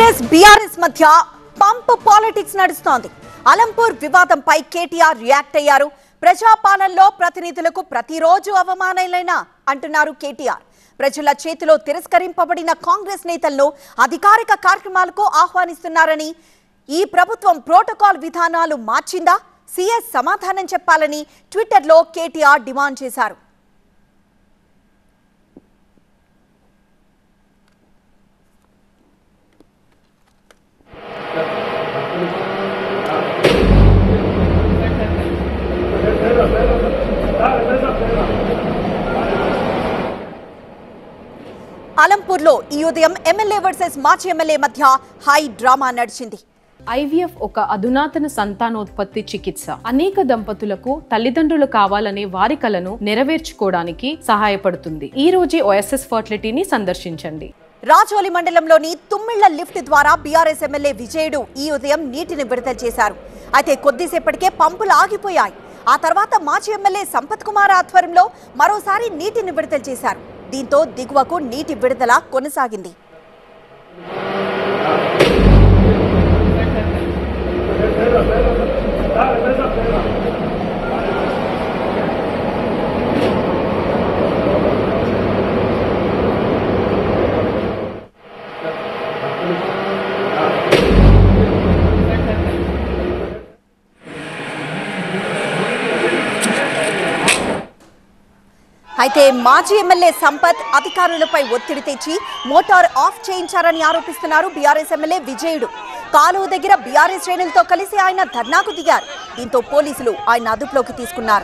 Congress BRS మధ్య pump politics నడుస్తోంది. అలంపూర్ వివాదంపై కేటీఆర్ రియాక్ట్ అయ్యారు. ప్రజాపాలనలో ప్రతినిధులకు ప్రతిరోజు అవమానాలైనా అంటున్నారు కేటీఆర్. ప్రజల చేతిలో తిరస్కరింపబడిన కాంగ్రెస్ నేతలను అధికారిక కార్యక్రమాలకు ఆహ్వానిస్తున్నారని, ఈ ప్రభుత్వం ప్రోటోకాల్ విధానాలు మార్చిందా, సీఎస్ సమాధానం చెప్పాలని ట్విట్టర్లో కేటీఆర్ డిమాండ్ చేశారు. అలంపూర్లో ఈ ఉదయం ఎమ్మెల్యే వర్సెస్ మాజీ ఎమ్మెల్యే మధ్య హై డ్రామా నడిచింది. ఐవీఎఫ్ ఒక అధునాతన సంతానోత్పత్తి చికిత్స. అనేక దంపతులకు తల్లిదండ్రులు కావాలనే వారి కలను నెరవేర్చుకోవడానికి సహాయపడుతుంది. ఈ రోజే ఓఎస్ఎస్ ఫర్టిలిటీని సందర్శించండి. రాజోలి మండలంలోని తుమ్మిళ్ల లిఫ్ట్ ద్వారా బీఆర్ఎస్ ఎమ్మెల్యే విజయుడు ఈ ఉదయం నీటిని విడుదల చేశారు. అయితే కొద్దిసేపటికే పంపులు ఆగిపోయాయి. ఆ తర్వాత మాజీ ఎమ్మెల్యే సంపత్ కుమార్ ఆధ్వర్యంలో మరోసారి నీటిని విడుదల చేశారు. దీంతో దిగువకు నీటి విడుదల కొనసాగింది. అయితే మాజీ ఎమ్మెల్యే సంపత్ అధికారులపై ఒత్తిడి తెచ్చి మోటార్ ఆఫ్ చేయించారని ఆరోపిస్తున్నారు బీఆర్ఎస్ ఎమ్మెల్యే విజయుడు. కాలువ దగ్గర బీఆర్ఎస్ శ్రేణులతో కలిసి ఆయన ధర్నాకు దిగారు. దీంతో పోలీసులు ఆయన అదుపులోకి తీసుకున్నారు.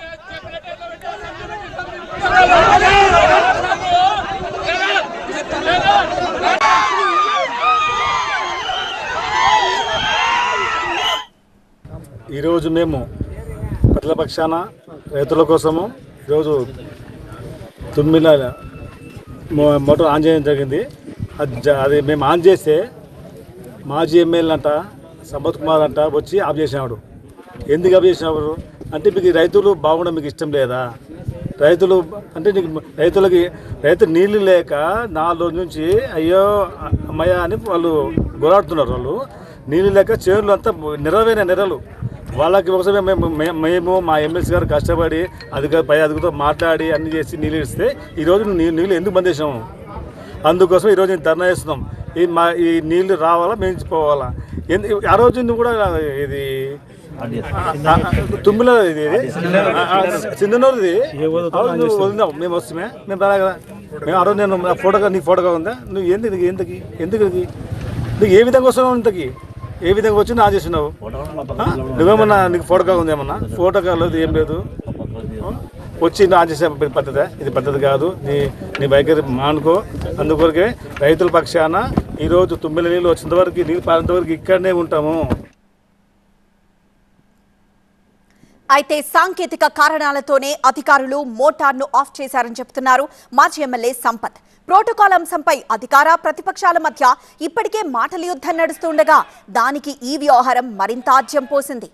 ఈరోజు మేము ప్రజల పక్షాన రైతుల కోసము ఈరోజు తుమ్మిల మోటార్ ఆన్ చేయడం జరిగింది. అది మేము ఆన్ చేస్తే మాజీ ఎమ్మెల్యే అంట సంపత్ కుమార్ అంట వచ్చి ఆఫ్ చేసినాడు. ఎందుకు ఆఫ్ చేసినాడు అంటే, మీకు రైతులు బాగుండడం మీకు ఇష్టం లేదా? రైతులు అంటే రైతు నీళ్ళు లేక 4 రోజుల నుంచి అయ్యో అమ్మయ్య అని వాళ్ళు గోలాడుతున్నారు. వాళ్ళు నీళ్ళు లేక చేనులు అంతా నెరలు వాళ్ళకి ఒకసారి మేము మా ఎమ్మెల్సీ గారు కష్టపడి పై అధికారితో మాట్లాడి అన్ని చేసి నీళ్ళు ఇస్తే ఈరోజు నీళ్ళు ఎందుకు బంద్ చేసాము? అందుకోసం ఈరోజు నేను ధర్నా చేస్తున్నాం. ఈ నీళ్ళు రావాలా, మేము పోవాలా? ఆ రోజు కూడా ఇది తుమ్మిల ఇది సింధనూరుది వదిలినాం. మేము వస్తామే, మేము రాలే కదా. మేము ఆ రోజు నేను నీకు ఫోటోగా ఉందా? నువ్వు ఎందుకు నీకు ఏ విధంగా వస్తున్నావు? ఇంతకి ఏ విధంగా వచ్చి నా చేసినావు? నువ్వేమన్నా నీకు ఫోటోగా ఉంది? ఏమన్నా ఫోటోగా లేదు, ఏం లేదు. వచ్చి నా చేసే పద్ధతి ఇది పద్ధతి కాదు. నీ వైఖరి మానుకో. అందుకొరకే రైతుల పక్షాన ఈరోజు తుమ్మిల నీళ్ళు వచ్చేంత వరకు, నీళ్ళు పారేంత వరకు ఇక్కడనే ఉంటాము. అయితే సాంకేతిక కారణాలతోనే అధికారులు మోటార్ను ఆఫ్ చేశారని చెబుతున్నారు మాజీ ఎమ్మెల్యే సంపత్. ప్రోటోకాల్ అంశంపై అధికార ప్రతిపక్షాల మధ్య ఇప్పటికే మాటల యుద్ధం నడుస్తుండగా దానికి ఈ వ్యవహారం మరింత ఆజ్యం పోసింది.